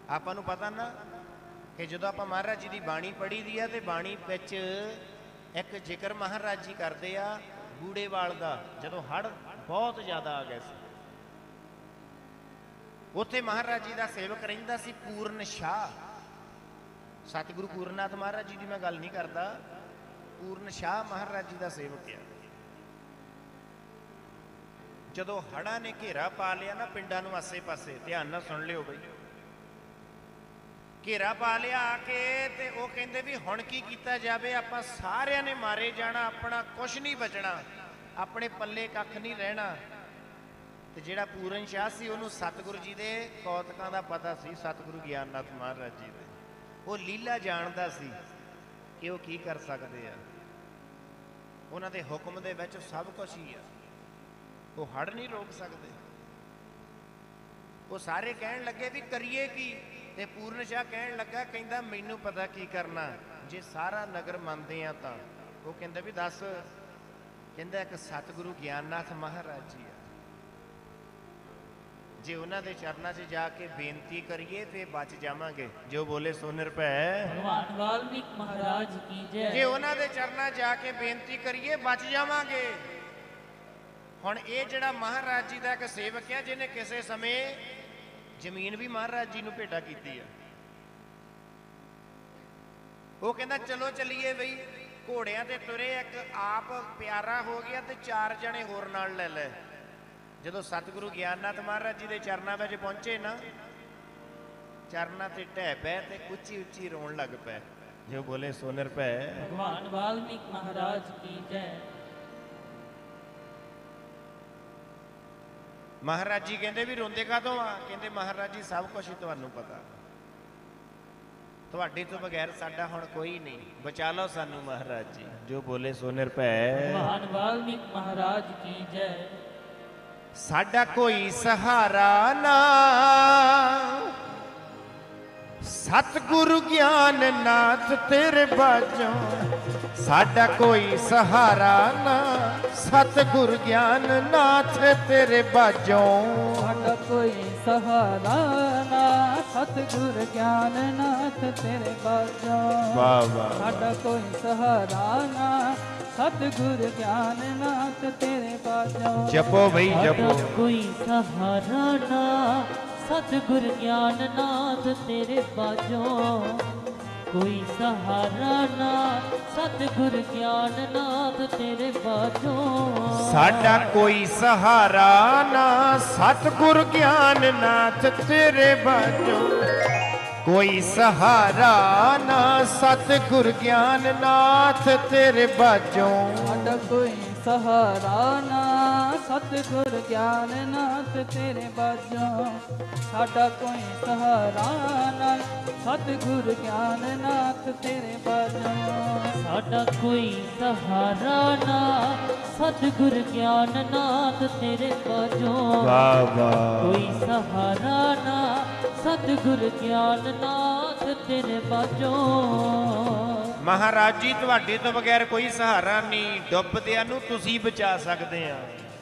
ਆਪਾਂ ਨੂੰ ਪਤਾ ਨਾ कि जो आप महाराज जी की बाणी पढ़ी दी है तो बाणी विच एक जिक्र महाराज जी करते आ बूड़ेवाल का, जो हड़ बहुत ज़्यादा आ गए थे, उत्थे महाराज जी का सेवक रहिंदा सी पूर्ण शाह। सतगुरु पूर्णनाथ महाराज जी की मैं गल नहीं करता, पूर्ण शाह महाराज जी का सेवक है। जदों हड़ा ने घेरा पा लिया ना पिंडां नूं आसे पासे, ध्यान नाल सुन लिओ बई, घेरा पा लिया आके ते वो कहते भी हुण की कीता जावे, आपां सारियां ने मारे जाना, अपना कुछ नहीं बचना, अपने पल्ले कख नहीं रहना। ते जिहड़ा पूरन शाह सी उहनूं सतगुरु जी दे कौतकां दा पता सी, सतगुरु ज्ञाननाथ महाराज जी दे, वो लीला जानदा सी कि वो की कर सकदे आ। उन्हां दे हुक्म दे विच सब कुछ ही आ, वो हड़ नहीं रोक सकते। वो सारे कहण लगे भी करिए की, ते पूर्ण शाह कहण लगा, कहंदा मैनूं पता की करना, जे सारा नगर मनदे आ तां। वो कहंदा भी दस, कहंदा एक सतगुरु ज्ञाननाथ महाराज जी आ, जे उन्हां दे चरनां 'च जाके बेनती करिए ते बच जावांगे। जो बोले सो निरभै भगवान वाल्मीकि महाराज की जय। जे उन्हां दे चरनां जाके बेनती करिए बच जावांगे। हुण ये जिहड़ा महाराज जी दा एक सेवक है, जिन्हें किसी समय जमीन भी महाराज जी नूं भेटा कीती है, वो कहंदा चलो चलीए बई, घोड़ियां ते तुरे, एक आप प्यारा हो गया ते चार जने होर नाल ले ले। जदों सतगुरु ज्ञाननाथ महाराज जी दे चरनां विच पहुंचे ना, चरनां ते ढह पै ते उच्ची उच्ची रोण लग पै। जो बोले सो निरभै भगवान वाल्मीकि महाराज की जय। महाराज जी कहते भी रोंदे कातों आ, कहते महाराज जी सब कुछ ही तुहानूं पता, तुहाडे तो बगैर साडा हुण कोई नहीं, बचा लो सानू महाराज जी। जो बोले सो निरभै भगवान वाल्मीकि महाराज की जय। साडा कोई सहारा ना, सतगुरु ज्ञाननाथ तेरे बाजों, साडा कोई सहारा ना, सतगुरु ज्ञाननाथ तेरे बाजों। साडा कोई सहारा ना, सतगुरु ज्ञाननाथ तेरे बाजों। वाह वाह। साडा कोई सहारा ना, सतगुरु ज्ञाननाथ तेरे बाजों। जपो भाई जपो। कोई सहारा ना, सतगुरु ज्ञाननाथ तेरे बाजों। कोई सहारा ना, सतगुरु ज्ञाननाथ तेरे बाजों। साडा कोई सहारा ना, सतगुरु ज्ञाननाथ तेरे बाजों। कोई सहारा ना, सतगुरु ज्ञाननाथ तेरे बाजों। साडा कोई सहारा ना, सतगुरु ज्ञाननाथ तेरे बाजों। साडा कोई सहारा ना, सतगुरु ज्ञाननाथ तेरे बाजों। साडा कोई सहारा ना, सतगुरु ज्ञाननाथ तेरे बाजों। वाह वाह। कोई सहारा ना, सतगुरु ज्ञाननाथ तेरे बाजों। महाराज जी तुहाडे तो बगैर कोई सहारा नहीं, डुबदियां नूं तुसीं बचा सकदे आ,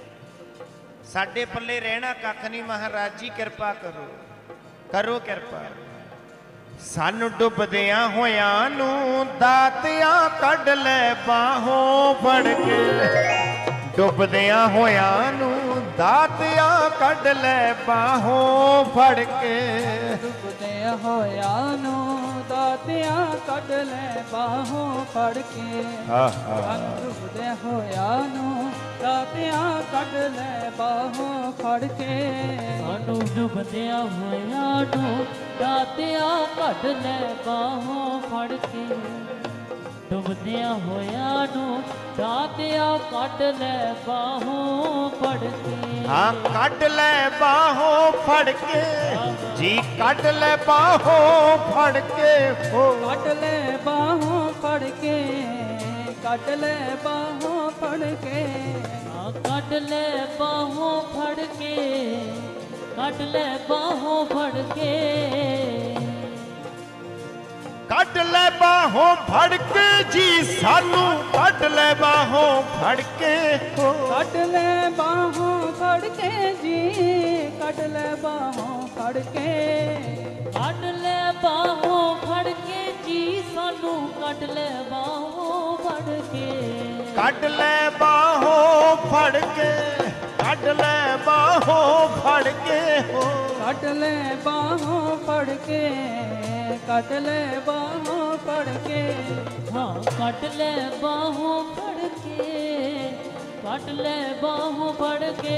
साडे पल्ले रहना कख नहीं। महाराज जी कृपा करो, करो कृपा। सानू डुबदियां होयां नूं दातियां कढ ले बाहों फड़ के। डुबदियां होयां नूं दातियां कढ ले बाहों फड़ के। डुबदियां होयां नूं दातियां कढ ले बाहों फड़ के। डुबदियां होयां नूं दातियां कढ ले बाहों फड़ के। सानू डुबदियां होयां नूं दातियां कढ ले बाहों फड़ के। डुबदियां होयां नूं दातियां कढ ले बाहों फड़ के। हाँ कढ ले बाहों फड़ के जी, कढ ले बाहों फड़ के हो। कढ ले बाहों फड़ के, कढ ले बाहों फड़ के। कढ ले बाहों फड़ के, कढ ले बाहों फड़ के। कढ ले बाहों फड़ के जी, सानू कढ ले बाहों फड़ के हो। कढ ले बाहों फड़ के जी, कढ ले बाहों फड़ के। ਕੱਢ ਲੈ ਬਾਹੋਂ ਫੜ ਕੇ ਜੀ ਸਾਨੂੰ ਕੱਢ ਲੈ ਬਾਹੋਂ ਫੜ ਕੇ ਕੱਢ ਲੈ ਬਾਹੋਂ ਫੜ ਕੇ ਕੱਢ ਲੈ ਬਾਹੋਂ ਫੜ ਕੇ ਹੋ ਕੱਢ ਲੈ ਬਾਹੋਂ ਫੜ ਕੇ ਕੱਢ ਲੈ ਬਾਹੋਂ ਫੜ ਕੇ ਹਾਂ ਕੱਢ ਲੈ ਬਾਹੋਂ ਫੜ ਕੇ ਕੱਢ ਲੈ ਬਾਹੋਂ ਫੜ ਕੇ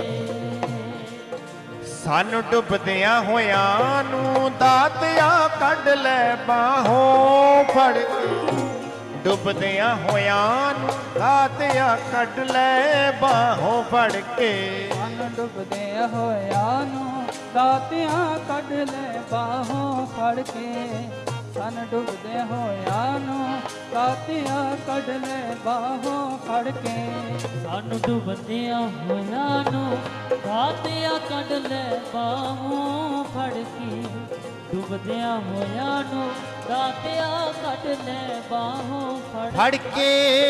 ਸਾਨੂੰ ਡੁੱਬਦਿਆਂ ਹੋਇਆਂ ਨੂੰ ਦਾਤਿਆ ਕੱਢ ਲੈ ਬਾਹੋਂ ਫੜ ਕੇ ਡੁੱਬਦਿਆਂ ਹੋਇਆਂ ਨੂੰ ਦਾਤਿਆ ਕੱਢ ਲੈ ਬਾਹੋਂ ਫੜ ਕੇ ਸਾਨੂੰ ਡੁੱਬਦਿਆਂ ਹੋਇਆਂ ਨੂੰ ਦਾਤਿਆ ਕੱਢ ਲੈ ਬਾਹੋਂ ਫੜ ਕੇ ਸਾਨੂੰ ਡੁੱਬਦਿਆਂ ਹੋਇਆਂ ਨੂੰ ਦਾਤਿਆ ਕੱਢ ਲੈ ਬਾਹੋਂ ਫੜ ਕੇ ਸਾਨੂੰ ਡੁੱਬਦਿਆਂ ਹੋਇਆਂ ਨੂੰ ਦਾਤਿਆ ਕੱਢ ਲੈ ਬਾਹੋਂ ਫੜ ਕੇ ਡੁੱਬਦਿਆਂ ਹੋਇਆਂ ਨੂੰ ਦਾਤਿਆ ਕੱਢ ਲੈ ਬਾਹੋਂ ਫੜ ਕੇ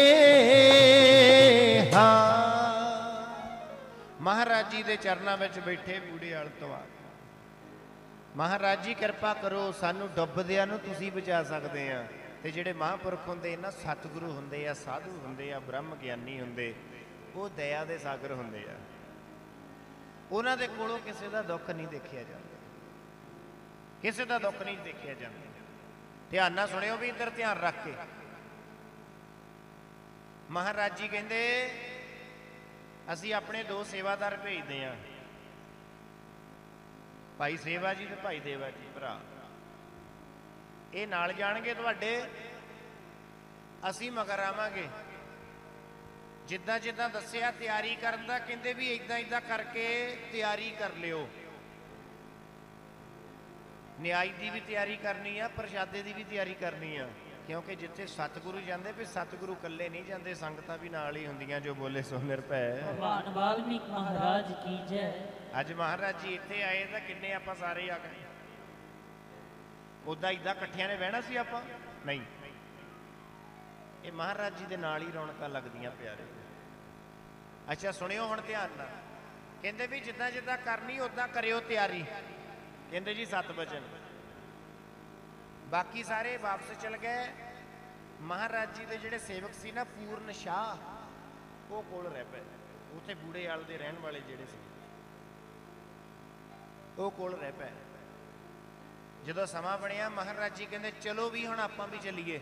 ਹਾਂ ਮਹਾਰਾਜ ਜੀ ਦੇ ਚਰਨਾਂ ਵਿੱਚ ਬੈਠੇ ਬੂੜੇ ਵਾਲ ਤੋਂ ਆ ਮਹਾਰਾਜ ਜੀ ਕਿਰਪਾ ਕਰੋ ਸਾਨੂੰ ਡੁੱਬਦਿਆਂ ਨੂੰ ਤੁਸੀਂ ਬਚਾ ਸਕਦੇ ਆ ਤੇ ਜਿਹੜੇ ਮਹਾਂਪੁਰਖ ਹੁੰਦੇ ਨਾ ਸਤਿਗੁਰੂ ਹੁੰਦੇ ਆ ਸਾਧੂ ਹੁੰਦੇ ਆ ਬ੍ਰਹਮ ਗਿਆਨੀ ਹੁੰਦੇ ਉਹ ਦਇਆ ਦੇ ਸਾਗਰ ਹੁੰਦੇ ਆ ਉਹਨਾਂ ਦੇ ਕੋਲੋਂ ਕਿਸੇ ਦਾ ਦੁੱਖ ਨਹੀਂ ਦੇਖਿਆ ਜਾਂਦਾ ਕਿਸੇ ਦਾ ਦੁੱਖ ਨਹੀਂ ਦੇਖਿਆ ਜਾਂਦਾ ਧਿਆਨ ਨਾਲ ਸੁਣਿਓ ਵੀ ਇੱਧਰ ਧਿਆਨ ਰੱਖ ਕੇ ਮਹਾਰਾਜ ਜੀ ਕਹਿੰਦੇ ਅਸੀਂ ਆਪਣੇ ਦੋ ਸੇਵਾਦਾਰ ਭੇਜਦੇ ਆ ਭਾਈ ਸੇਵਾ ਜੀ ਤੇ ਭਾਈ ਦੇਵਾ ਜੀ ਭਰਾ ਇਹ ਨਾਲ ਜਾਣਗੇ ਤੁਹਾਡੇ ਅਸੀਂ ਮਗਰ ਆਵਾਂਗੇ ਜਿੱਦਾਂ ਜਿੱਦਾਂ ਦੱਸਿਆ ਤਿਆਰੀ ਕਰਨ ਦਾ ਕਹਿੰਦੇ ਵੀ ਇਦਾਂ ਇਦਾਂ ਕਰਕੇ ਤਿਆਰੀ ਕਰ ਲਿਓ ਨਿਆਈ ਦੀ ਵੀ ਤਿਆਰੀ ਕਰਨੀ ਆ ਪ੍ਰਸ਼ਾਦੇ ਦੀ ਵੀ ਤਿਆਰੀ ਕਰਨੀ ਆ ਕਿਉਂਕਿ ਜਿੱਥੇ ਸਤਿਗੁਰੂ ਜਾਂਦੇ ਵੀ ਸਤਿਗੁਰੂ ਇਕੱਲੇ ਨਹੀਂ ਜਾਂਦੇ ਸੰਗਤਾਂ ਵੀ ਨਾਲ ਹੀ ਹੁੰਦੀਆਂ ਜੋ ਬੋਲੇ ਸੋ ਨਿਰਭੈ ਭਗਵਾਨ ਵਾਲਮੀਕ ਮਹਾਰਾਜ ਕੀ ਜੈ ਅੱਜ ਮਹਾਰਾਜ ਜੀ ਇੱਥੇ ਆਏ ਤਾਂ ਕਿੰਨੇ ਆਪਾਂ ਸਾਰੇ ਆ ਗਏ ਉਦਾਂ ਇਦਾਂ ਇਕੱਠਿਆਂ ਨੇ ਬਹਿਣਾ ਸੀ ਆਪਾਂ ਨਹੀਂ ਇਹ ਮਹਾਰਾਜ ਜੀ ਦੇ ਨਾਲ ਹੀ ਰੌਣਕਾਂ ਲੱਗਦੀਆਂ ਪਿਆਰੇ ਅੱਛਾ ਸੁਣਿਓ ਹੁਣ ਧਿਆਨ ਨਾਲ ਕਹਿੰਦੇ ਵੀ ਜਿੱਦਾਂ ਜਿੱਦਾਂ ਕਰਨੀ ਉਦਾਂ ਕਰਿਓ ਤਿਆਰੀ ਕਹਿੰਦੇ ਜੀ 7 ਵਜਨ ਬਾਕੀ ਸਾਰੇ ਵਾਪਸ ਚਲ ਗਏ ਮਹਾਰਾਜ ਜੀ ਦੇ ਜਿਹੜੇ ਸੇਵਕ ਸੀ ਨਾ ਪੂਰਨ ਸ਼ਾਹ ਉਹ ਕੋਲ ਰਹਿ ਪਏ ਉੱਥੇ ਬੂੜੇ ਵਾਲ ਦੇ ਰਹਿਣ ਵਾਲੇ ਜਿਹੜੇ ਸੀ ਉਹ ਕੋਲ ਰਹਿ ਪਏ ਜਦੋਂ ਸਮਾਂ ਬਣਿਆ ਮਹਾਰਾਜ ਜੀ ਕਹਿੰਦੇ ਚਲੋ ਵੀ ਹੁਣ ਆਪਾਂ ਵੀ ਚੱਲੀਏ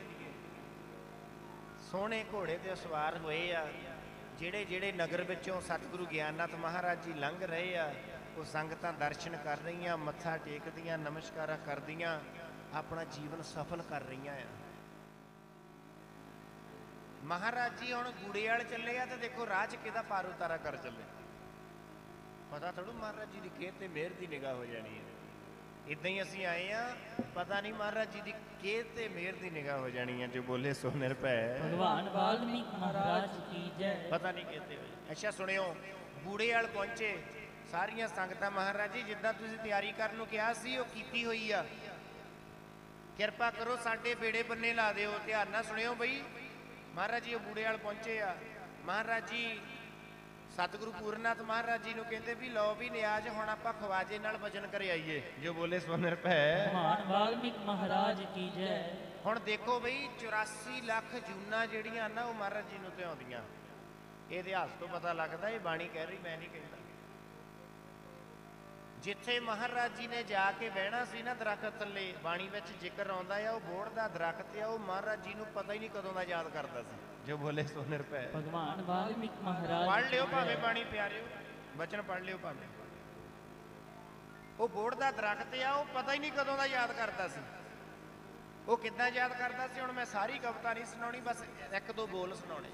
ਸੋਹਣੇ ਘੋੜੇ ਤੇ ਸਵਾਰ ਹੋਏ ਆ ਜਿਹੜੇ ਜਿਹੜੇ ਨਗਰ ਵਿੱਚੋਂ ਸਤਿਗੁਰੂ ਗਿਆਨਨਾਥ ਮਹਾਰਾਜ ਜੀ ਲੰਘ ਰਹੇ ਆ ਉਹ ਸੰਗਤਾਂ ਦਰਸ਼ਨ ਕਰ ਰਹੀਆਂ ਮੱਥਾ ਟੇਕਦੀਆਂ ਨਮਸਕਾਰਾਂ ਕਰਦੀਆਂ ਆਪਣਾ ਜੀਵਨ ਸਫਲ ਕਰ ਰਹੀਆਂ ਆ ਮਹਾਰਾਜ ਜੀ ਹੁਣ ਗੂੜੇਵਾਲ ਚੱਲੇ ਆ ਤੇ ਦੇਖੋ ਰਾਹ 'ਚ ਕਿਹਦਾ ਪਾਰ ਉਤਾਰਾ ਕਰ ਚੱਲੇ ਪਤਾ ਥੋੜੂ ਮਹਾਰਾਜ ਜੀ ਦੀ ਖੇਤ ਤੇ ਮਿਹਰ ਦੀ ਨਿਗਾਹ ਹੋ ਜਾਣੀ ਹੈ ਇਦਾਂ ਹੀ ਅਸੀਂ ਆਏ ਆ ਪਤਾ ਨਹੀਂ ਮਹਾਰਾਜ ਜੀ ਦੀ ਖੇਤ ਤੇ ਮਿਹਰ ਦੀ ਨਿਗਾਹ ਹੋ ਜਾਣੀ ਹੈ ਜੋ ਬੋਲੇ ਸੋ ਨਿਰਭੈ ਭਗਵਾਨ ਵਾਲਮੀਕ ਮਹਾਰਾਜ ਕੀ ਜੈ ਪਤਾ ਨਹੀਂ ਕਿਤੇ ਹੋਈ ਅੱਛਾ ਸੁਣਿਓ ਗੂੜੇਵਾਲ ਪਹੁੰਚੇ ਸਾਰੀਆਂ ਸੰਗਤਾਂ ਮਹਾਰਾਜ ਜੀ ਜਿੱਦਾਂ ਤੁਸੀਂ ਤਿਆਰੀ ਕਰਨ ਨੂੰ ਕਿਹਾ ਸੀ ਉਹ ਕੀਤੀ ਹੋਈ ਆ ਕਿਰਪਾ ਕਰੋ ਸਾਡੇ ਬੇੜੇ ਬੰਨੇ ਲਾ ਦਿਓ ਧਿਆਨ ਨਾਲ ਸੁਣਿਓ ਬਈ ਮਹਾਰਾਜ ਜੀ ਉਹ ਬੂੜੇਵਾਲ ਪਹੁੰਚੇ ਆ ਮਹਾਰਾਜ ਜੀ ਸਤਿਗੁਰੂ ਪੂਰਨਨਾਥ ਮਹਾਰਾਜ ਜੀ ਨੂੰ ਕਹਿੰਦੇ ਵੀ ਲਓ ਵੀ ਨਿਆਜ ਹੁਣ ਆਪਾਂ ਖਵਾਜੇ ਨਾਲ ਭਜਨ ਕਰ ਆਈਏ ਜੋ ਬੋਲੇ ਸੋ ਨਿਰਭੈ ਭਗਵਾਨ ਵਾਲਮੀਕ ਮਹਾਰਾਜ ਕੀ ਜੈ ਹੁਣ ਦੇਖੋ ਬਈ 84 ਲੱਖ ਜੂਨਾਂ ਜਿਹੜੀਆਂ ਨਾ ਉਹ ਮਹਾਰਾਜ ਜੀ ਨੂੰ ਧਿਆਉਂਦੀਆਂ ਇਹ ਇਤਿਹਾਸ ਤੋਂ ਪਤਾ ਲੱਗਦਾ ਇਹ ਬਾਣੀ ਕਹਿ ਰਹੀ ਮੈਂ ਨਹੀਂ ਕਹਿੰਦਾ ਜਿੱਥੇ ਮਹਾਰਾਜ ਜੀ ਨੇ ਜਾ ਕੇ ਬਹਿਣਾ ਸੀ ਨਾ ਦਰਖਤ ਥੱਲੇ ਬਾਣੀ ਵਿੱਚ ਜ਼ਿਕਰ ਆਉਂਦਾ ਆ ਉਹ ਬੋੜ ਦਾ ਦਰਖਤ ਆ ਉਹ ਮਹਾਰਾਜ ਜੀ ਨੂੰ ਪਤਾ ਹੀ ਨਹੀਂ ਕਦੋਂ ਦਾ ਯਾਦ ਕਰਦਾ ਸੀ ਜੋ ਬੋਲੇ ਸੋ ਨਿਰਭੈ ਭਗਵਾਨ ਵਾਲਮੀਕ ਮਹਾਰਾਜ ਪੜ੍ਹ ਲਿਓ ਭਾਵੇਂ ਬਾਣੀ ਪਿਆਰਿਓ ਬਚਨ ਪੜ੍ਹ ਲਿਓ ਭਾਵੇਂ ਉਹ ਬੋੜ ਦਾ ਦਰਖਤ ਆ ਉਹ ਪਤਾ ਹੀ ਨਹੀਂ ਕਦੋਂ ਦਾ ਯਾਦ ਕਰਦਾ ਸੀ ਉਹ ਕਿੱਦਾਂ ਯਾਦ ਕਰਦਾ ਸੀ ਹੁਣ ਮੈਂ ਸਾਰੀ ਕਵਿਤਾ ਨਹੀਂ ਸੁਣਾਉਣੀ ਬਸ ਇੱਕ ਦੋ ਬੋਲ ਸੁਣਾਉਣੇ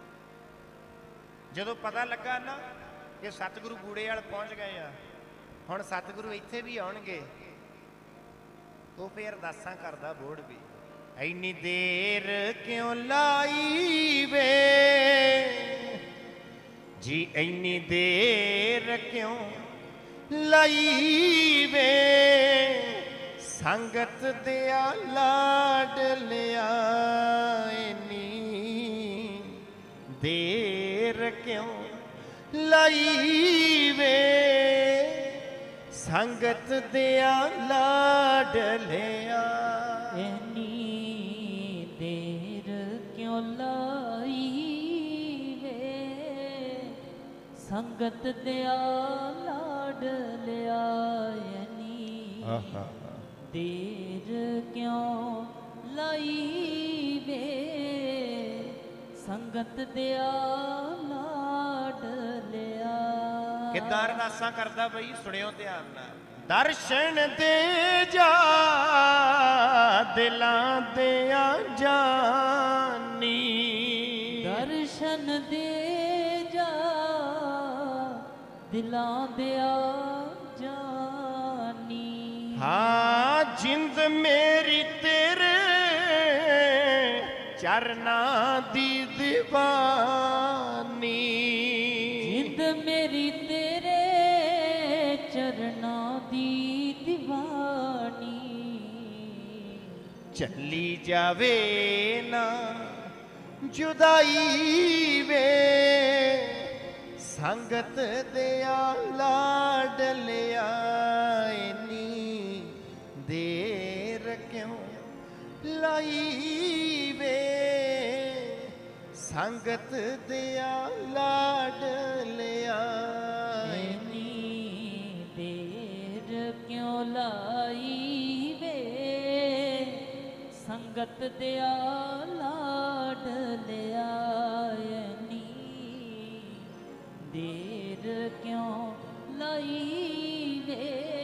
ਜਦੋਂ ਪਤਾ ਲੱਗਾ ਨਾ ਕਿ ਸਤਿਗੁਰੂ ਬੂੜੇਵਾਲ ਪਹੁੰਚ ਗਏ ਆ ਹੁਣ ਸਤਿਗੁਰੂ ਇੱਥੇ ਵੀ ਆਉਣਗੇ ਉਹ ਫੇਰ ਅਰਦਾਸਾਂ ਕਰਦਾ ਬੋੜ ਵੀ ਇੰਨੀ ਦੇਰ ਕਿਉਂ ਲਾਈ ਵੇ ਜੀ ਇੰਨੀ ਦੇਰ ਕਿਉਂ ਲਾਈ ਵੇ ਸੰਗਤ ਦਿਆ ਲਾਡ ਲਿਆ ਇੰਨੀ ਦੇਰ ਕਿਉਂ ਲਾਈ ਵੇ ਸੰਗਤ ਦਿਆ ਲਾਡ ਲਾਡਲਿਆ। ਐਨੀ ਦੇਰ ਕਿਉਂ ਲਾਈ ਵੇ ਸੰਗਤ ਦਿਆ ਲਾਡ ਲਿਆ। ਐਨੀ ਦੇਰ ਕਿਉਂ ਲਾਈ ਵੇ ਸੰਗਤ ਦਿਆ ਲਾਡ ਲਿਆ। ਕਿੱਦਾਂ ਅਰਦਾਸਾਂ ਕਰਦਾ ਬਈ, ਸੁਣਿਓ ਧਿਆਨ ਨਾਲ। ਦਰਸ਼ਨ ਦੇ ਜਾ ਦਿਲਾਂ ਦਿਆਂ ਜਾਨੀ। ਦਰਸ਼ਨ ਦੇ ਜਾ ਦਿਲਾਂ ਦਿਆ ਜਾਨੀ। ਹਾਂ ਜਿੰਦ ਮੇਰੀ ਤੇਰੇ ਚਰਨਾਂ ਦੀ ਦੀਵਾਨੀ। ਜਿੰਦ ਮੇਰੀ ਤੇਰੇ ਚਰਨਾਂ ਦੀ ਦੀਵਾਨੀ। ਚੱਲੀ ਜਾਵੇ ਨਾ ਜੁਦਾਈ ਵੇ ਸੰਗਤ ਦਿਆ ਲਾਡਲਿਆ। ਇੰਨੀ ਦੇਰ ਕਿਉਂ ਲਾਈ ਵੇ ਸੰਗਤ ਦਿਆ ਲਾਡਲਿਆ। ਇੰਨੀ ਦੇਰ ਕਿਉਂ ਲਾਈ ਵੇ ਸੰਗਤ ਦਿਆ ਲਾਡ ਲਿਆ। ਇੰਨੀ ਦੇਰ ਕਿਉਂ ਲਾਈ ਵੇ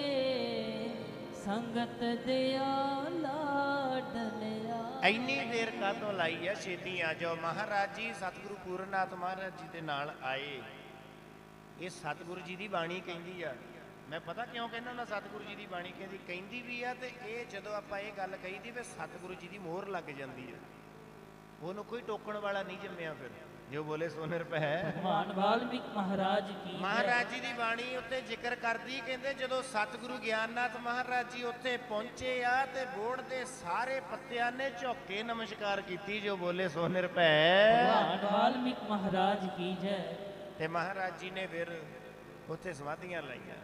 ਸੰਗਤ ਦਿਆ ਲਾਡ ਲਿਆ। ਇੰਨੀ ਦੇਰ ਕਾਹਤੋਂ ਲਾਈ ਆ, ਛੇਤੀ ਆ ਜਾਓ। ਮਹਾਰਾਜ ਜੀ ਸਤਿਗੁਰੂ ਪੂਰਨਨਾਥ ਮਹਾਰਾਜ ਜੀ ਦੇ ਨਾਲ ਆਏ। ਇਹ ਸਤਿਗੁਰੂ ਜੀ ਦੀ ਬਾਣੀ ਕਹਿੰਦੀ ਆ। ਮੈਂ ਪਤਾ ਕਿਉਂ ਕਹਿੰਦਾ ਹੁੰਦਾ ਸਤਿਗੁਰੂ ਜੀ ਦੀ ਬਾਣੀ ਕਹਿੰਦੀ ਵੀ ਆ, ਤੇ ਇਹ ਜਦੋਂ ਆਪਾਂ ਇਹ ਗੱਲ ਕਹੀਦੀ ਵੀ ਸਤਿਗੁਰੂ ਜੀ ਦੀ ਮੋਹਰ ਲੱਗ ਜਾਂਦੀ ਆ। ਉਹਨੂੰ ਕੋਈ ਟੋਕਣ ਵਾਲਾ ਨਹੀਂ ਜੰਮਿਆ। ਫਿਰ ਜੋ ਬੋਲੇ ਸੋ ਨਿਰਭੈ। ਭਗਵਾਨ ਵਾਲਮੀਕ ਮਹਾਰਾਜ ਕੀ ਜੈ। ਮਹਾਰਾਜ ਜੀ ਦੀ ਬਾਣੀ ਉੱਤੇ ਜ਼ਿਕਰ ਕਰਦੀ, ਕਹਿੰਦੇ ਜਦੋਂ ਸਤਿਗੁਰੂ ਗਿਆਨਨਾਥ ਮਹਾਰਾਜ ਜੀ ਉੱਥੇ ਪਹੁੰਚੇ ਆ ਤੇ ਬੋੜ ਦੇ ਸਾਰੇ ਪੱਤਿਆਂ ਨੇ ਝੁੱਕ ਕੇ ਨਮਸਕਾਰ ਕੀਤੀ। ਜੋ ਬੋਲੇ ਸੋ ਨਿਰਭੈ। ਭਗਵਾਨ ਵਾਲਮੀਕ ਮਹਾਰਾਜ ਕੀ ਜੈ। ਤੇ ਮਹਾਰਾਜ ਜੀ ਨੇ ਫਿਰ ਉੱਥੇ ਸਮਾਧੀਆਂ ਲਾਈਆਂ।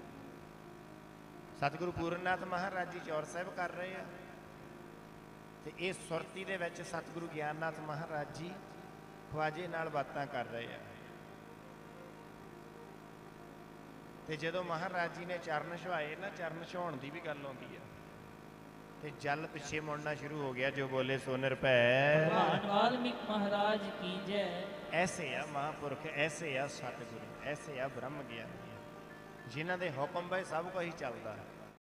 ਸਤਿਗੁਰੂ ਪੂਰਨਨਾਥ ਮਹਾਰਾਜ ਜੀ ਚੌਰ ਸਾਹਿਬ ਕਰ ਰਹੇ ਆ ਤੇ ਇਹ ਸੁਰਤੀ ਦੇ ਵਿੱਚ ਸਤਿਗੁਰੂ ਗਿਆਨਨਾਥ ਮਹਾਰਾਜ ਜੀ ਖਵਾਜੇ ਨਾਲ ਬਾਤਾਂ ਕਰ ਰਹੇ ਆ। ਤੇ ਜਦੋਂ ਮਹਾਰਾਜ ਜੀ ਨੇ ਚਰਨ ਛੁਆਏ ਨਾ, ਚਰਨ ਛੁਆਉਣ ਦੀ ਵੀ ਗੱਲ ਆਉਂਦੀ ਆ ਤੇ ਜਲ ਪਿੱਛੇ ਮੁੜਨਾ ਸ਼ੁਰੂ ਹੋ ਗਿਆ। ਜੋ ਬੋਲੇ ਸੋ ਨਿਰਭੈ। ਭਗਵਾਨ ਵਾਲਮੀਕ ਮਹਾਰਾਜ ਕੀ ਜੈ। ਐਸੇ ਆ ਮਹਾਂਪੁਰਖ, ਐਸੇ ਆ ਸਤਿਗੁਰੂ, ਐਸੇ ਆ ਬ੍ਰਹਮ ਗਿਆਨੀ, ਜਿਨ੍ਹਾਂ ਦੇ ਹੁਕਮ ਵਿੱਚ ਸਭ ਕੁਝ ਹੀ ਚੱਲਦਾ ਹੈ।